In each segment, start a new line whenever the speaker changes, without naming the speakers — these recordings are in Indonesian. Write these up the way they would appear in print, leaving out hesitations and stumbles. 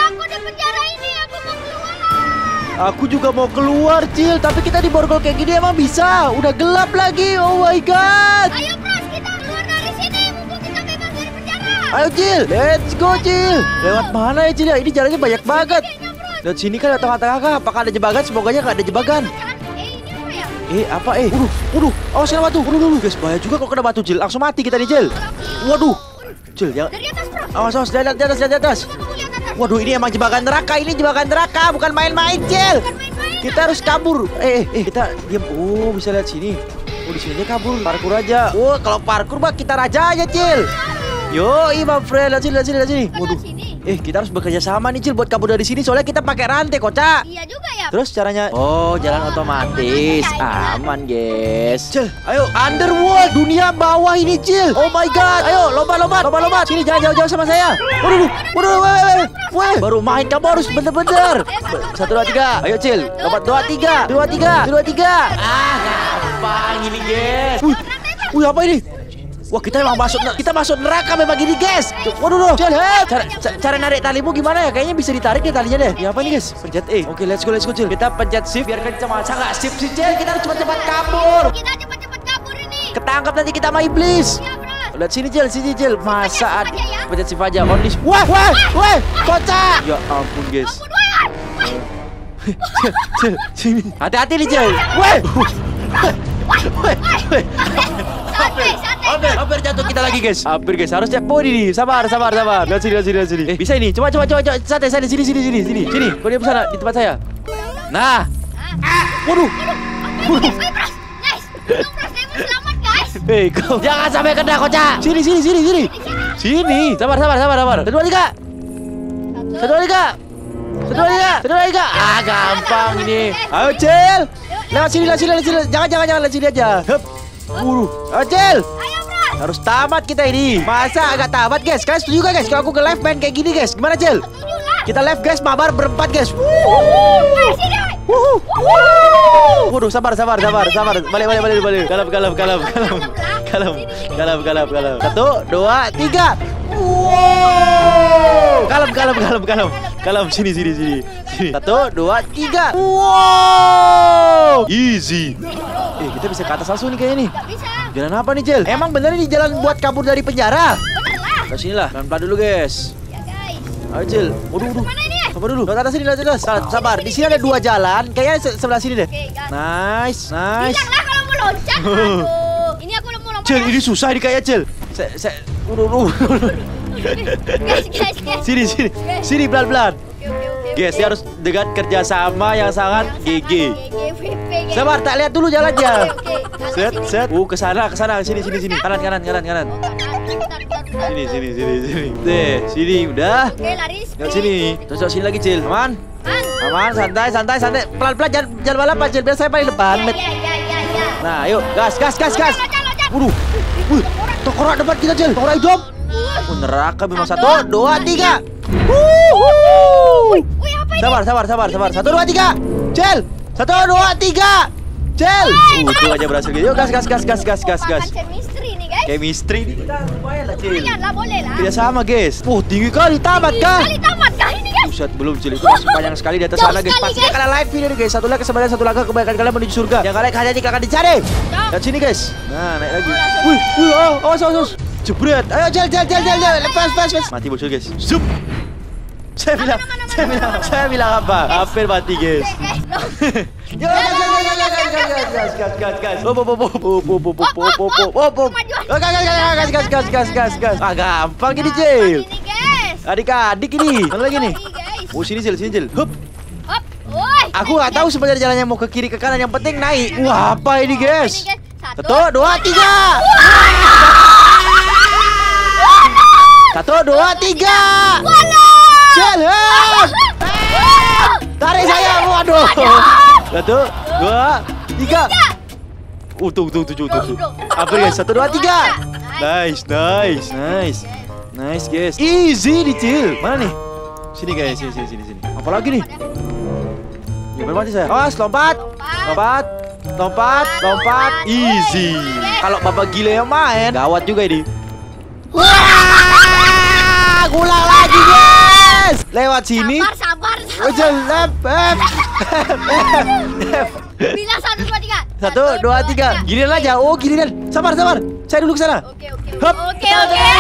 Aku di penjara ini, aku mau keluar.
Aku juga mau keluar, Cil. Tapi kita diborgol kayak gini emang bisa? Udah gelap lagi. Oh my god.
Ayo Pras, kita keluar dari sini. Mumpung kita bebas dari penjara.
Ayo, Cil. Let's go, Cil. Lewat mana ya, Cil? Ya, ini jalannya banyak banget. Lihat sini kan ada tengah-tengah. Apakah ada jebakan? Semoganya nggak ada jebakan.
Ini apa ya?
Apa? Waduh. Awas kena batu. Waduh, guys. Bahaya juga kalau kena batu, Cil. Langsung mati kita nih, Cil. Waduh. Cil, jangan.
Dari atas, Pras.
Awas, di atas.
Coba lihat atas.
Waduh, ini emang jebakan neraka. Ini jebakan neraka, bukan main-main, Cil.
Bukan main-main.
Kita harus kabur. Kita diam. Oh, bisa lihat sini. Oh, di sini dia kabur. Parkur aja. Oh, kalau parkur mah kita raja aja, Cil. Yo, my friend. Lihat sini. Waduh. Kita harus bekerja sama nih, Cil, buat kabur dari sini. Soalnya kita pakai rantai, kocak.
Iya juga ya.
Terus caranya, oh, jalan otomatis. Aman, guys. Cil, ayo underworld, dunia bawah ini, Cil. Oh my god. Ayo, lompat. Sini, jangan jauh-jauh sama saya. Waduh. Weh, baru main kamu harus bener-bener. 1, 2, 3. Ayo, Cil. Lompat 2, 3. 2, 3. Gampang ini, guys. Wih, apa ini? Wah, kita masuk neraka memang gini, guys. Waduh, Cil, cara narik talimu gimana ya? Kayaknya bisa ditarik deh talinya deh. Ya apa ini, guys? Pencet E. Oke, let's go, Cil. Kita pencet shift biar kencang. Masa nggak shift sih, Cil? Kita harus cepat-cepat kabur.
Kita cepat-cepat kabur ini.
Ketangkap nanti kita sama iblis.
Iya, Pras.
Lihat sini, Cil. Masa ada
Shift aja ya.
pencet shift aja. Only. Wah, kocak. Ya ampun, guys. Cil, sini. Hati-hati nih, Cil. Hampir jatuh kita lagi, guys. Hampir, guys. Harusnya podi nih. Sabar. Lihat sini. Bisa ini. Coba. Santai. Sini. Sini. Kau diam sana di tempat saya. Nah. Waduh.
Ayo, Pras. Guys, untung Pras saya mau selamat, guys.
Kau jangan sampai kena, kocak. Sini. Sini. Sabar. 1, 2, 3. 1, 2, 3. Gampang ini. Ayo, Cil. Lewat sini. Jangan lewat sini aja. Hup. Ayo, Cil.
Ayo, Pras.
Harus tamat kita ini. Masa agak tamat, guys? Kalian setuju gak, guys? Kalau aku ke live main kayak gini, guys. Gimana, Cil?
Setuju lah.
Kita live, guys. Mabar berempat, guys.
Guys, sini, woy.
Waduh, sabar. Balik. Kalem. 1, 2, 3. Wow. Kalem. Sini. 1, 2, 3. Wow. Easy. Kita bisa ke atas langsung nih kayaknya nih.
Gak bisa.
Jalan apa nih, Cil? Emang bener ini jalan buat kabur dari penjara?
Bener lah.
Ke sini lah, pelan-pelan dulu, guys.
Ya, guys.
Ayo, Cil. Waduh.
Mana ini?
Sabar dulu. Lewat atas sini. Sabar. Di sini ada 2 jalan. Kayaknya sebelah sini deh.
Oke, gas.
Nice.
Bilang lah kalau mau loncat. Aduh. Ini aku mau lompat.
Cil, ini susah nih kayaknya, Cil.
Guys.
Sini pelan-pelan.
Oke.
Guys, dia harus dengan kerjasama yang sangat GG.
GG.
Sabar, tak lihat dulu jalannya.
Oke.
Set. Kesana. Sini. Kanan. Sini. Sini udah.
Oke, lari.
Lihat sini. Terus sini lagi, Cil. Aman, santai. Pelan-pelan, jangan balapan, Cil. Biar saya paling depan.
Ya.
Nah, yuk, gas.
Loncat.
Waduh. Wih, tengkorak depan kita, Cil. Tengkorak hidup. Neraka memang. 1, 2, 3.
Wih, apa ini?
Sabar. 1, 2, 3. Cil. 1, 2, 3. Cil. Itu aja berhasil. Yuk, gas.
Makan chemistry nih, guys.
Chemistry ini kita lumayan lah, Cil.
Lumayan lah, boleh lah.
Tidak sama, guys. Tinggi kali, tamat kah?
Kali tamat kah ini, guys?
Buset, belum, Cil. Itu masih panjang sekali di atas
Jauh
sana, guys.
sekali,
Pastinya
guys.
kalian like video nih, guys. 1 like kesebaran, 1 langkah kebaikan kalian menuju surga. Yang kalian hanya akan dicari. Lihat sini, guys. Nah, naik lagi. Wih, awas. Jebret. Ayo, Cil. Lepas. Mati bocil, guys. Zup. Saya bilang apa? Hampir mati, guys. Yo, gas. Gas. Gampang gini, Cil.
Ini, guys.
Adik-adik ini. Mana lagi nih?
Guys.
Sini, Cil. Hup.
Hop. Woi.
Aku nggak tahu sebenarnya jalannya mau ke kiri ke kanan. Yang penting naik. Wah, apa ini, guys? 1, 2, 3. 1, 2, 3. Cil, tarik saya. Waduh. 1, 2, 3. Tuh. Hampir, guys. 1, 2, 3. Nice, guys. Easy nih, Cil. Mana nih? Sini, guys. Sini. Apa lagi nih? Ya, bermati saya. Awas, lompat. Easy. Kalau Bapak Gile yang main, gawat juga ini. Wah! Ngulang lagi, guys. Yes. Lewat sini.
Sabar.
Oh, jelek.
Bilang 1, 2, 3.
1, 2, 3. Giliran aja. Oh, giliran. Sabar. Saya dulu ke sana.
Oke.
Hup.
Oke.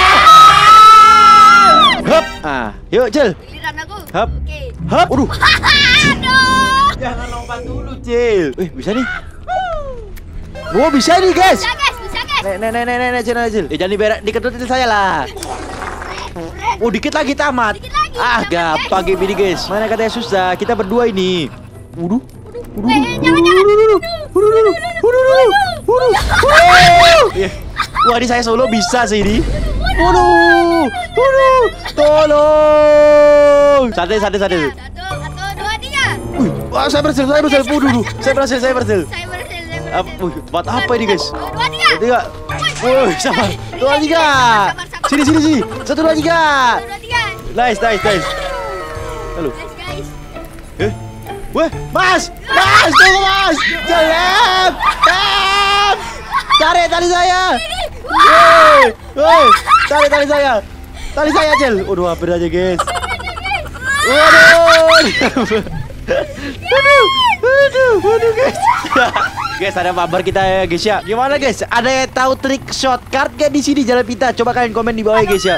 Hup. Ah, yuk, Cil.
Giliran aku.
Hup.
Oke.
Hup. Aduh.
Aduh.
Jangan lompat dulu, Cil. Bisa nih. Oh, bisa nih, guys.
Bisa guys.
Nek, Cil. Jangan diketutin saya lah. Oh, dikit lagi tamat.
Dikit lagi,
Ah,
tamat,
gampang
guys.
gini, guys. Mana katanya susah? Kita berdua ini. Waduh.
Jangan.
Wah, ini saya solo bisa sih ini. Waduh. Tolong. Santai.
1, 2, 3.
Wah, saya berhasil. Waduh. Saya berhasil.
Saya berhasil.
Buat apa ini, guys?
1, 2, 3.
3. Woi, sabar. 2, 3. Sini. 1, 2, 3.
1, 2, 3.
Nice. Halo.
Nice guys.
Weh, Mas, tunggu Mas. Jangan. Tarik tali saya. Woi, tarik tali saya. Tali saya, Cel. Waduh, hampir aja, guys. Waduh, guys. Guys, ada mabar kita ya, guys ya. Gimana, guys? Ada yang tahu trik shortcut gak di sini jalan pintas? Coba kalian komen di bawah ya, guys ya.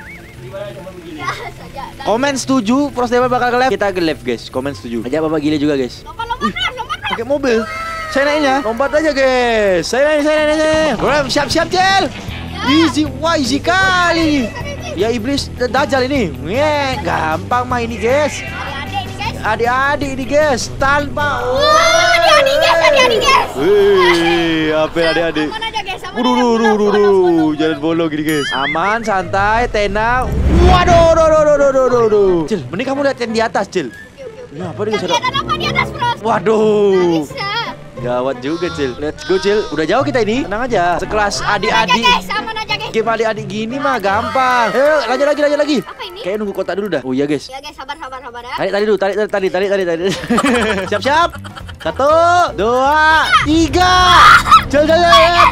Komen setuju, Pros Dewa bakal ke left. Kita ke left, guys. Komen setuju. Ajak Bapak Gile juga, guys.
Lompat.
Pakai mobil. Saya naiknya. Lompat aja, guys. Saya naik. Bro, siap, Cel. Easy, wah easy kali. Ya iblis dajal ini. Gampang mah ini, guys. Adik-adik ini, guys. Tanpa.
Adik-adik guys.
Hampir adik-adik.
Aman aja guys.
Waduh, jalan bolong gini, guys. Aman, santai, tenang. Waduh. Cil, mending kamu lihat yang di atas, Cil. Ini apa nih, guys?
Kelihatan apa di atas, Bro?
Waduh.
Bisa.
Gawat juga, Cil. Let's go, Cil. Udah jauh kita ini. Tenang aja. Sekelas adik-adik.
Aman aja guys.
Game adik-adik gini mah gampang. Ayo, lanjut lagi.
Apa ini?
Kayak nunggu kotak dulu dah. Oh iya, guys.
Ya guys, sabar ya.
Tarik dulu. Siap. 1, 2, 3. Jalan.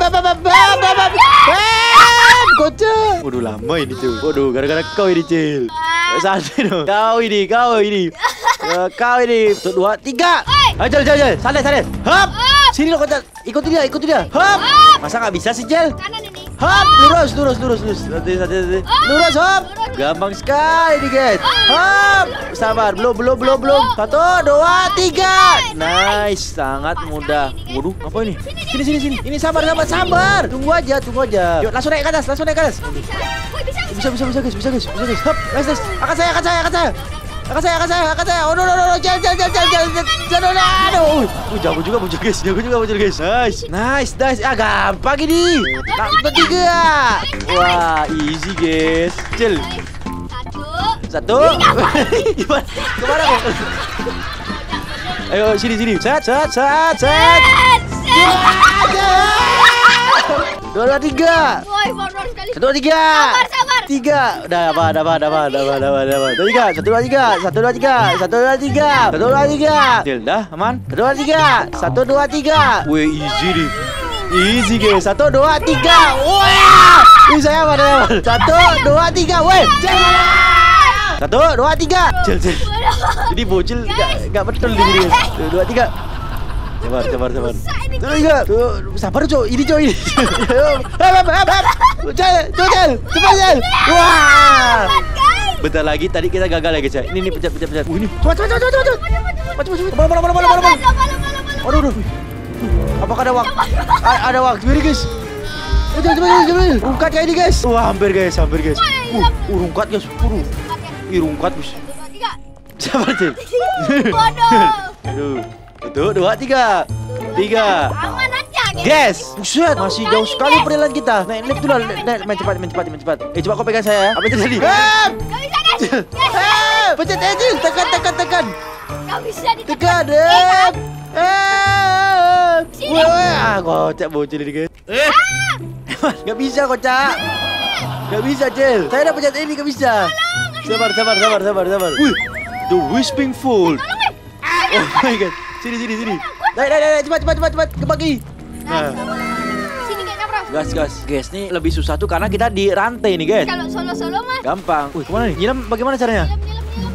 Kocak. Waduh, lama ini, Cil. Waduh, gara-gara kau ini, Cil. Santai dong. Kau ini. Kau ini. 1, 2, 3. Ayo, jalan. Santai. Hop. Sini lo kocak. Ikuti dia. Hop. Masa nggak bisa sih, Cil?
Kanan ini.
Hop, lurus. Hati. Lurus, hop. Gampang sekali nih, guys. Hop. Sabar, belum. 1, 2, 3. Nice, sangat mudah. Waduh, apa ini? Sini. Ini sabar. Tunggu aja. Yuk, langsung naik ke atas.
Bisa. Woi, bisa.
Bisa, guys. Hop, nice. Angkat saya. Oh, no. Jalan. Aduh. Jago juga muncul, guys. Nice. Ah, gampang ini. Satu, 3. Wah, easy, guys. Cil. 1. Kemana kok? Ayo, sini. Set. 2, 3.
Woi, bodoh sekali.
1, 2, 3.
Sabar.
3. Udah, apa? 1, 2, 3. 1, 2, 3. Cil, dah, aman. 1, 2, 3. 1, 2, 3. Wih, easy nih. Easy, guys. 1, 2, 3. Wah! Ini saya apa? 1, 2, 3. Weh. 1, 2, 3. Cil. Ini bocil enggak betul di sini, guys. 1, 2, 3. Sabar. 1, 2, 3. Sabar, Cok. Ini, Cok. Cil. Cepat. Wah. Bentar lagi, tadi kita gagal ya, guys ya. Ini pencet. Ini. Cepat. Aduh. Apakah ada waktu? Ada waktu ini, guys. Cepat. Rungkat kayak ini, guys. Wah, hampir, guys. Rungkat, guys. Rungkat, guys.
1, 2, 3.
Sabar, Cil.
Bodoh.
1, 2, 3.
Aman aja,
Guys, buset, masih jauh sekali perjalanan kita. Naik lift dulu, main cepat. Coba kau pegang saya. Apa yang terjadi?
Gak bisa, guys.
Pencet Cil, tekan.
Gak bisa
Tekan.
ditekan. Sini.
Wah, kocak bocil ini, guys. Gak bisa, kocak. Gak bisa, Cil. Saya udah pencet ini, gak bisa. Sabar. Wih, the Whispering Fold. Oh my god. Sini. Naik, cepat kebagi. Nah,
Sini kayaknya, Bro.
gas. Guys, nih lebih susah tuh karena kita di rantai nih, guys.
Kalau solo mah
Gampang. Wih, kemana nih? Nyiram bagaimana caranya?
nyelam.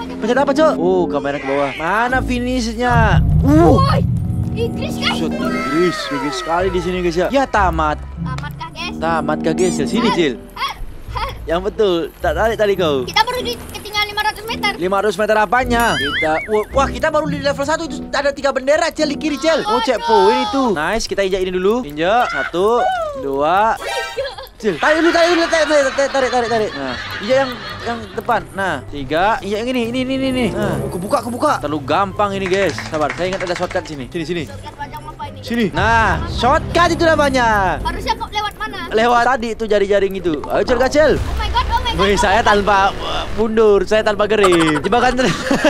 Pencet apa, Cok? Oh, kamera ke bawah. Mana finishnya?
Woi, Inggris guys.
Shot Inggris. Bagus sekali di sini, guys ya. Ya, tamat.
Tamat kah guys?
Tamat kah, guys? Sini, Cil. Yang betul. Tak tarik tadi kau.
Kita baru ketinggalan 500 meter.
500 meter apanya? Wah, kita baru di level 1 itu ada 3 bendera, Cel, di kiri, Cel. Oh, checkpoint itu. Nice, kita injak ini dulu. Injak. 1, 2. Cil, tarik dulu. Tarik. Nah, injak yang depan. Nah, 3. Injak yang ini. Nah, kebuka. Terlalu gampang ini, guys. Sabar, saya ingat ada shortcut sini. Sini.
Shortcut panjang apa ini?
Sini. Nah, shortcut itu namanya.
Harusnya kok lewat mana?
Lewat tadi itu jari-jaring itu. Ayo, Cel, Cel.
Oh my god.
Wih, saya tanpa mundur, saya tanpa gerim. Jebakan.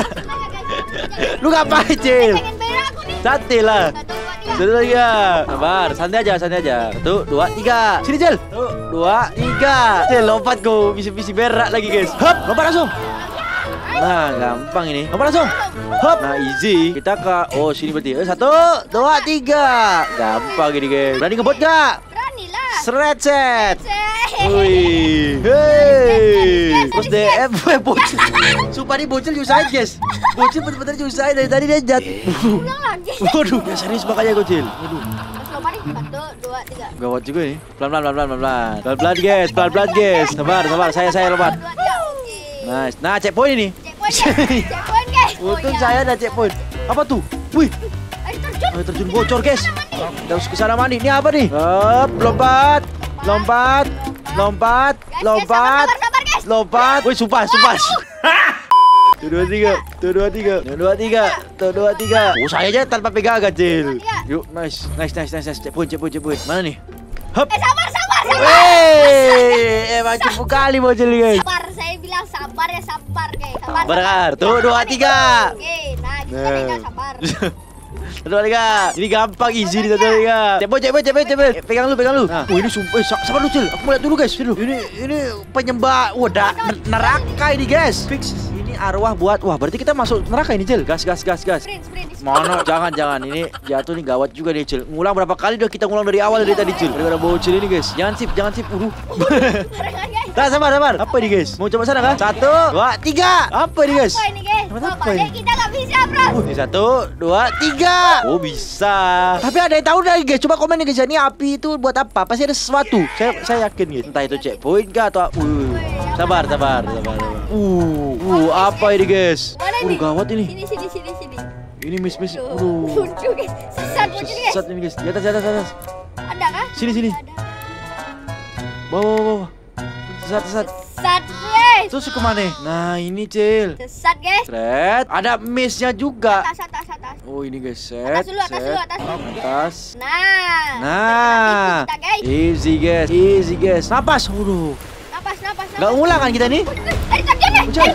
Lu ngapain, Cil?
Pengen berak aku nih.
Santai lah.
1, 2, 3.
1, 2, 3. Sabar, santai aja. 1, 2, 3. Sini, Cil. 1, 2, 3. Cil, lompat kau. Misi berak lagi, guys. Hop, lompat langsung. Nah, gampang ini. Lompat langsung. Hop. Nah, easy. Kita ke sini berarti. 1, 2, 3. Gampang ini, guys. Berani ngebot gak?
Beranilah.
Srecet.
Cek.
Wih, hey, terus DM, bocil. Sumpah nih bocil nyusahin, guys. Bocil bener-bener nyusahin dari tadi dia jat.
Ulang lagi.
Waduh, ya serius makanya bocil. Waduh,
Terus lompat nih. 1, 2, 3.
gawat juga nih. Pelan-pelan, guys. Sabar. Saya lompat.
1, 2, 3. Oke.
Nice. Nah, checkpoint ini.
Checkpoint guys.
Untung saya ada checkpoint. Apa tuh? Wih,
Air terjun.
bocor, guys. Kita harus kesana mandi. Ini apa nih? Hop, lompat.
Sabar guys.
Lompat. Wih, sumpah. 1, 2, 3. Oh, saya aja tanpa pegang, Cil. Yuk, nice. Checkpoint. Mana nih? Hop.
Sabar.
Wey, emang cepu kali bocil, guys.
Sabar, saya bilang sabar ya, sabar guys. Sabar.
Benar. Tuh, 2, 3.
Oke, nah kita tinggal sabar.
1, 2, 3. Ini gampang, easy nih, 1, 2, 3. Cepat. Pegang lu. Nah, ini sumpah. Sabar lu, Cil. Aku mau lihat dulu, guys. Ini penyembah. Wadah, neraka ini, guys. Fix. Ini arwah buat. Wah, berarti kita masuk neraka ini, Cil. Gas.
Sprint.
Mana? Jangan. Ini jatuh nih gawat juga nih, Cil. Ngulang berapa kali udah kita ngulang dari awal dari tadi, Cil. Daripada bocil ini, guys. Jangan sip. Nah, sabar. Apa ini, guys? Mau coba sana kah? 1, 2, 3. Apa ini, guys?
Apa ini guys?
Apa
Balik
ini?
kita nggak bisa bro.
Ini 1, 2, 3. Oh, bisa. Tapi ada yang tahu lagi, guys. Coba komen nih, guys. Ini api itu buat apa? Pasti ada sesuatu. Saya yakin, guys. Entah itu checkpoint kah atau sabar. Apa ini, guys?
Mana ini?
Gawat ini.
Sini.
Ini miss.
Lucu guys. Sesat lucu guys.
Sesat ini, guys. Di atas.
Ada kah?
Sini.
Ada.
Bawah. Sesat.
Sesat guys.
Terus kemana? Nah, ini, Cil.
Sesat guys.
Seret. Ada missnya juga.
Atas.
Oh, ini, guys.
Atas dulu.
Atas.
Nah. Kita guys.
Easy, guys. Napas. Waduh.
Napas.
Gak ngulang kan kita nih?
Air terjun nih.
Cel.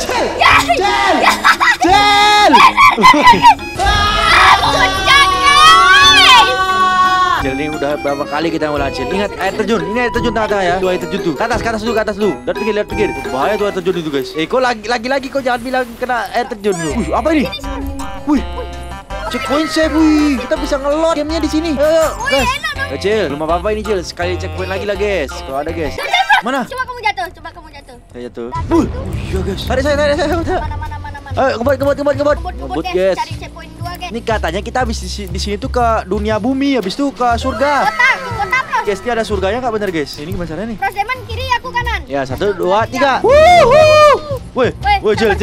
Puncak guys.
Cil, ini udah berapa kali kita ngulang, Cil. Ingat air terjun. Ini air terjun tengah ya. Dua air terjun tuh. Ke atas dulu. Lihat pinggir. Bahaya tuh air terjun itu, guys. Kok lagi kok jangan bilang kena air terjun lu. Apa ini? Wih. Checkpoint save. Wih, kita bisa ngelot gamenya di sini. Ayo, guys. Cil, belum apa-apa ini, Cil. Sekali checkpoint lagi lah, guys. Kalau ada, guys. Mana?
Coba kamu jatuh.
Saya jatuh. Iya, guys. Tarik saya.
Mana.
Ayo, ngebut, guys.
Cari checkpoint 2 guys.
Ini katanya kita habis di sini tuh ke dunia bumi, habis itu ke surga.
Kota bro.
Guys, ini ada surganya nggak bener, guys? Ini gimana caranya nih?
Terus Demon kiri, aku kanan.
Ya, 1, 2, 3. Wih, Cil.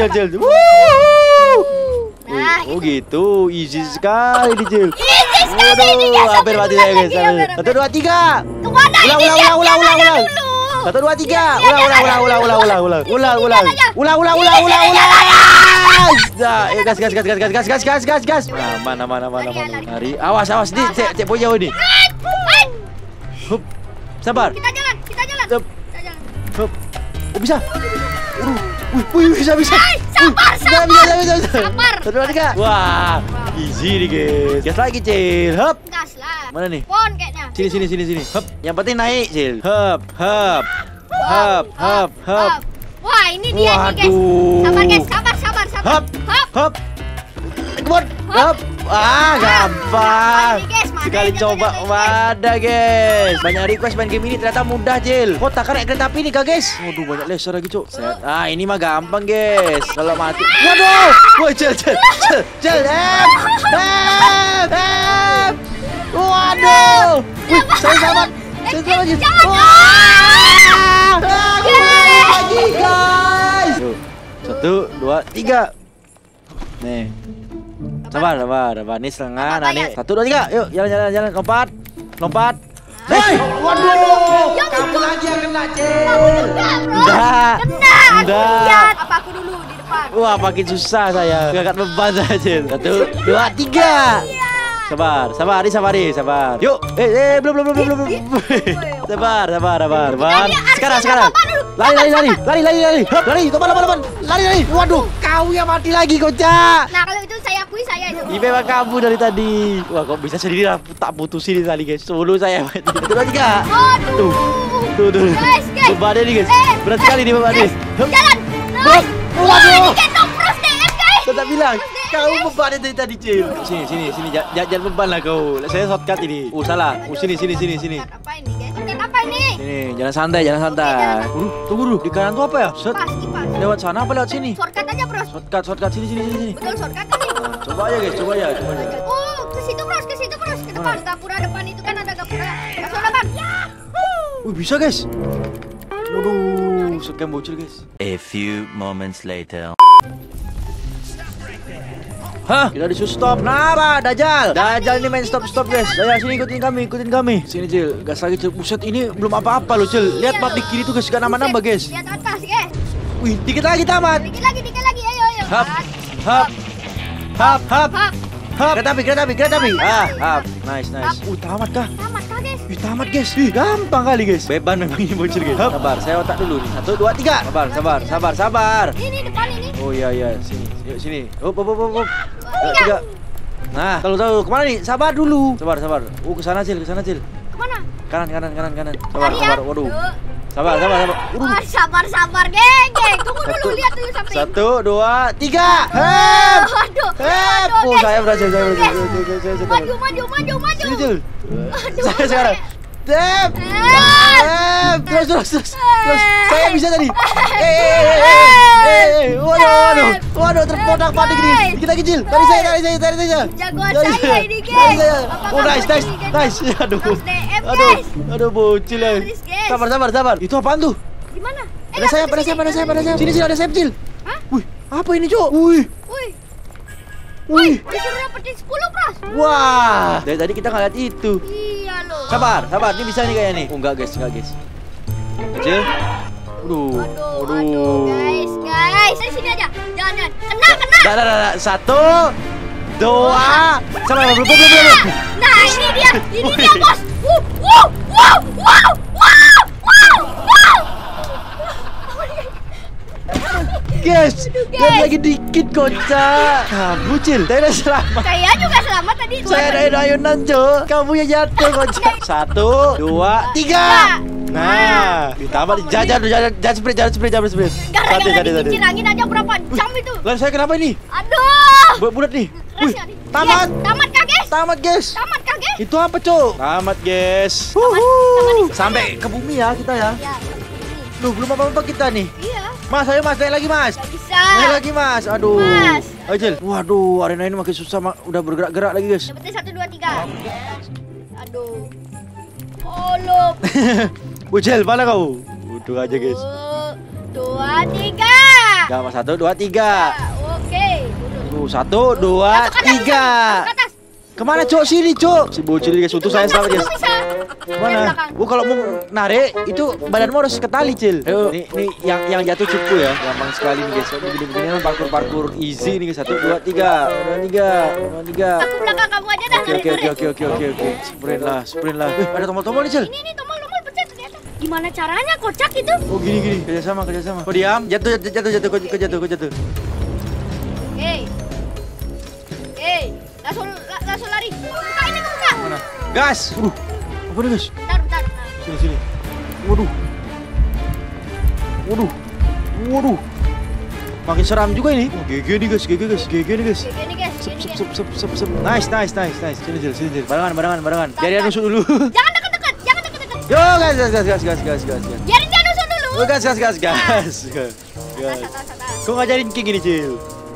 Nah,
Oh gitu, easy sekali nih, Cil.
easy sekali ini guys.
Hampir mati saya, guys. 1, 2, 3.
Kemana ini?
Ulang. 1, 2, 3. Ulang. Nah, gas. Mana. Lari. Awas nih, cek boy jauh nih. Hup. Sabar.
Kita jalan.
Hup. Hup. Oh, bisa. Wih, bisa.
Sabar.
Sabar. 1, 2, 3. Wah, easy nih, guys. Gas lagi, Cil. Hup.
Gas lah.
Mana nih?
Pon kayaknya.
Sini. Hup. Yang penting naik, Cil. Hup.
Wah, ini dia nih guys.
Waduh.
Sabar guys, sabar.
Hup. Come on. Hup. Gampang.
Ini guys,
Sekali coba wadah guys. Banyak request main game ini ternyata mudah Cil. Kok tak naik kereta api nih kak guys. Waduh banyak laser lagi cok. Ah ini mah gampang guys. Kalau mati. Waduh. Woi Cil. Waduh. Wih saya selamat. Saya selamat Cil. Lagi guys. Yuk. 1, 2, 3. Nih. Sabar. Nih setengah, nah nih. 1, 2, 3. Yuk, jalan. Lompat. Hei, waduh. Kamu lagi yang kena, Cil. Enggak.
Apa aku dulu di depan?
Wah, makin susah saya. Ngangkat beban saya, Cil. 1, 2, 3. Sabar. Yuk. Belum. Sabar. Sekarang. Lari. Topan. Lari. Waduh, kau yang mati lagi, kocak.
Nah, kalau itu saya akui saya itu.
Ini memang kamu dari tadi. Wah, kok bisa sendiri lah. Tak putusin tadi, guys. Sebelum saya mati. 1, 2, 3.
Aduh.
Tuh.
Guys.
Bebannya nih, guys. Berat sekali nih bebannya.
Jalan.
Waduh.
Ini kayak Tom Cruise DM, guys.
Saya tak bilang. Kau bebannya dari tadi, Cil. Sini. Jangan beban lah kau. Saya shortcut ini. Salah. Sini.
Apa ini, guys? Apa ini?
Sini, jalan santai. Tunggu. Di kanan tuh apa ya? Set.
Kipas.
Lewat sana apa lewat sini?
Shortcut aja, Bros.
Shortcut sini.
Betul, shortcut kan nih.
Nah, coba aja guys.
Oh, ke situ, Bros. Ke depan. Gapura depan itu kan ada gapura. Langsung depan.
Bisa guys. Waduh, scam bocil guys.
A few moments later.
Hah? Kita disuruh stop. Nah, Dajjal ini main stop guys. Dajjal sini ikutin kami. Sini Cil, gas lagi Cil. Buset ini belum apa-apa loh Cil. Lihat map di kiri tuh guys, gak nambah guys.
Lihat atas, guys.
Wih, dikit lagi tamat.
Dikit lagi. Ayo.
Hap.
Hap.
Kereta api. Hap. Nice. Tamat kah?
Tamat kah, guys?
Tamat guys. Gampang kali guys. Beban memang ini bocil guys. Sabar, saya otak dulu nih. 1, 2, 3. Sabar.
Ini depan ini.
Oh iya. Sini. Hop.
3.
Nah, tahu kemana nih? Sabar dulu. Sabar. Ke sana Cil.
Kemana?
Kanan.
Lari ya?
Sabar. Waduh. Sabar.
Sabar, geng. Tunggu dulu, lihat dulu sampai.
1, 2, 3.
Waduh.
Oh, saya berhasil.
Maju.
Sini Cil.
Aduh,
Saya sekarang. Terus. Saya bisa tadi. Waduh, terpodak panik nih. Dikit lagi Cil. Tarik saya.
Jagoan saya ini, guys.
Oh, nice. Aduh, bocil ya. Sabar. Itu apaan tuh?
Gimana?
Ada sayap. Sini ada sayap Cil.
Hah?
Wih, apa ini, Cok?
Wih, disuruh dapetin 10, Bros.
Wah, dari tadi kita nggak lihat itu.
Iya loh.
Sabar. Ini bisa nih kayaknya nih. Oh, enggak guys. Kecil.
Aduh, guys. Dari sini aja. Jangan. Kena.
Dah. 1, 2. Sabar, belum.
Nah, ini dia, Bos. Wow.
Guys, lihat lagi dikit kocak. Kamu Cil, saya udah selamat.
Saya juga selamat tadi.
Saya ada ayunan Cok. Kamu yang jatuh kocak. 1, 2, 3. Nah, ditambah jangan sprint.
Gara-gara dicincin angin aja berapa jam itu.
Lalu saya kenapa ini?
Aduh.
Bulat nih. Wih,
Tamat kah, guys?
Itu apa, Cok? Tamat, guys.
Tamat.
Sampai ke bumi ya kita ya.
Ya.
Loh, belum apa-apa kita nih.
Iya.
Mas, ayo Mas, naik lagi Mas.
Gak bisa.
Naik lagi Mas. Aduh.
Mas.
Ayo Cil. Waduh, arena ini makin susah. Udah bergerak-gerak lagi guys.
Dapetin 1, 2, 3. Aduh. Halo.
Cil, mana kau? Udah aja guys.
1, 2, 3.
Gak Mas, 1, 2, 3.
Oke.
1, 2, 3.
Ke atas.
Kemana Cok? Sini Cok. Si bocil guys, untuk saya selamat guys.
Bisa.
Mana? Kalau mau narik itu badanmu harus ke tali Cil. Ayo, nih yang jatuh cupu ya. Gampang sekali nih guys. Begini parkur easy nih guys. 1, 2, 3. 2, 3.
Aku belakang kamu aja dah.
Oke. Sprint lah. Ada tombol-tombol nih Cil.
Ini tombol pencet ternyata. Gimana caranya kocak itu?
Oh gini. Kerjasama. Kau diam. Jatuh. Kau jatuh.
Langsung lari. Buka ini, buka.
Mana? Gas. Apa nih guys?
Bentar.
Sini. Waduh. Makin seram juga ini. Oh, GG nih guys, GG guys, GG nih guys.
Gini guys.
Sep,
Gini,
sep,
guys.
sep, sep, sep. Nice. Sini Jil, sini Jil. Barengan. Biar dia nusuk dulu.
Jangan deket-deket. Jangan deket-deket.
Yo guys.
Biarin dia nusuk dulu.
Oh, gas.
Satar.
Kok ngajarin kayak gini, Cil?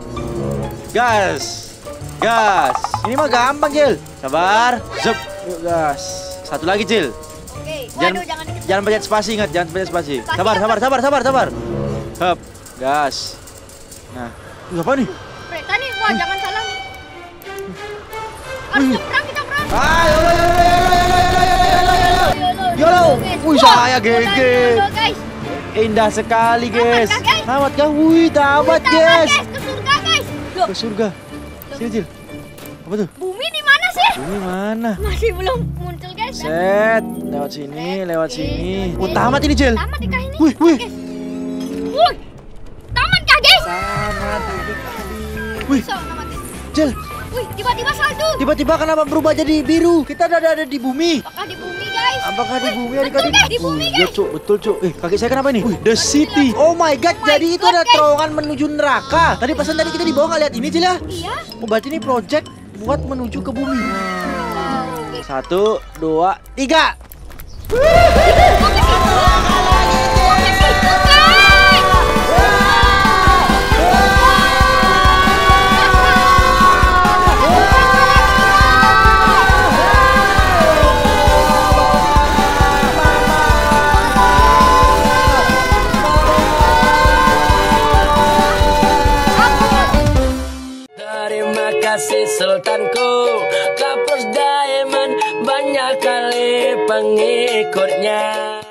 Gas. Ini mah gampang, Cil. Sabar. Zep. Yuk, gas. Satu lagi, Cil.
Oke. Waduh, jangan deket.
Jangan pencet spasi, ingat, jangan pencet spasi. Sabar. Hup. Gas. Nah, ini apa nih?
Kereta nih. Wah, jangan salah nih. Harus kita perang.
Ayo. Yolo. Wih, saya GG.
Guys.
Indah sekali, guys.
Tamat kah, guys?
Tamat kah? Wih, tamat, guys.
Ke surga, guys. Loh,
Ke surga. Sini, Cil. Apa tuh?
bumi di mana sih?
Ini mana?
Masih belum muncul, guys.
Set, lewat sini. Oh, tamat ini, Cil.
Tamat kah ini?
Wih.
Guys. Wih. Tamat kah, guys?
Tamat. Wih,
So, namatin.
Cil.
Wih, tiba-tiba salju.
Tiba-tiba kenapa berubah jadi biru? Kita ada di bumi.
Apakah di bumi, guys?
Apakah di bumi
betul, guys, di bumi,
Iya,
guys.
Cuk, betul, Cuk. Kaki saya kenapa ini? Wih, the city. Oh my god, jadi itu
God,
ada
guys.
terowongan menuju neraka. Tadi pesan tadi kita di bawah nggak lihat ini, Cil ya?
Iya.
Oh, berarti ini project buat menuju ke bumi.
Oke.
1, 2, 3.
Terima kasih Sultanku, Kapus Diamond banyak kali pengikutnya.